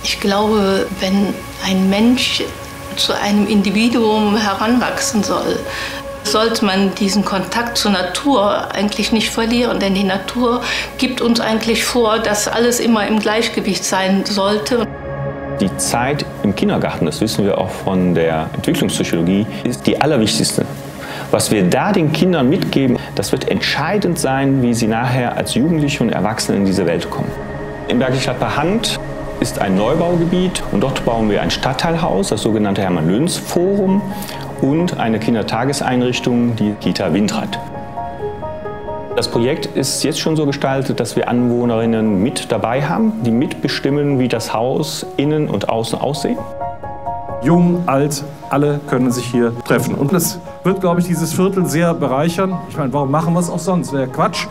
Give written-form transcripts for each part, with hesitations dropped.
Ich glaube, wenn ein Mensch zu einem Individuum heranwachsen soll, sollte man diesen Kontakt zur Natur eigentlich nicht verlieren. Denn die Natur gibt uns eigentlich vor, dass alles immer im Gleichgewicht sein sollte. Die Zeit im Kindergarten, das wissen wir auch von der Entwicklungspsychologie, ist die allerwichtigste. Was wir da den Kindern mitgeben, das wird entscheidend sein, wie sie nachher als Jugendliche und Erwachsene in diese Welt kommen. Im Bergisch Gladbacher Hand ist ein Neubaugebiet und dort bauen wir ein Stadtteilhaus, das sogenannte Hermann-Löns-Forum und eine Kindertageseinrichtung, die Kita Windrad. Das Projekt ist jetzt schon so gestaltet, dass wir Anwohnerinnen mit dabei haben, die mitbestimmen, wie das Haus innen und außen aussehen. Jung, alt, alle können sich hier treffen. Und das wird, glaube ich, dieses Viertel sehr bereichern. Ich meine, warum machen wir es auch sonst? Wäre Quatsch.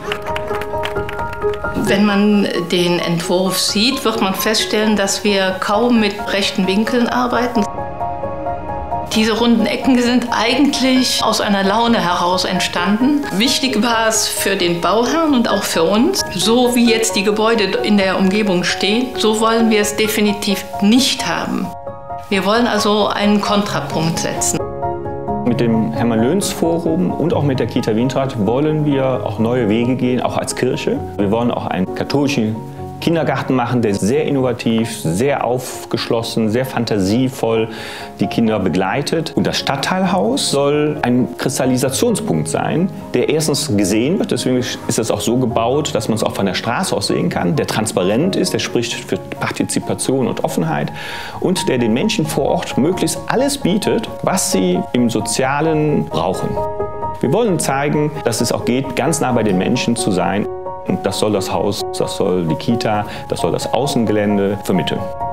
Wenn man den Entwurf sieht, wird man feststellen, dass wir kaum mit rechten Winkeln arbeiten. Diese runden Ecken sind eigentlich aus einer Laune heraus entstanden. Wichtig war es für den Bauherrn und auch für uns. So wie jetzt die Gebäude in der Umgebung stehen, so wollen wir es definitiv nicht haben. Wir wollen also einen Kontrapunkt setzen. Mit dem Hermann-Löns-Forum und auch mit der Kita Windrad wollen wir auch neue Wege gehen, auch als Kirche. Wir wollen auch einen katholischen Kindergarten machen, der sehr innovativ, sehr aufgeschlossen, sehr fantasievoll die Kinder begleitet. Und das Stadtteilhaus soll ein Kristallisationspunkt sein, der erstens gesehen wird. Deswegen ist es auch so gebaut, dass man es auch von der Straße aus sehen kann, der transparent ist, der spricht für Partizipation und Offenheit und der den Menschen vor Ort möglichst alles bietet, was sie im Sozialen brauchen. Wir wollen zeigen, dass es auch geht, ganz nah bei den Menschen zu sein. Und das soll das Haus, das soll die Kita, das soll das Außengelände vermitteln.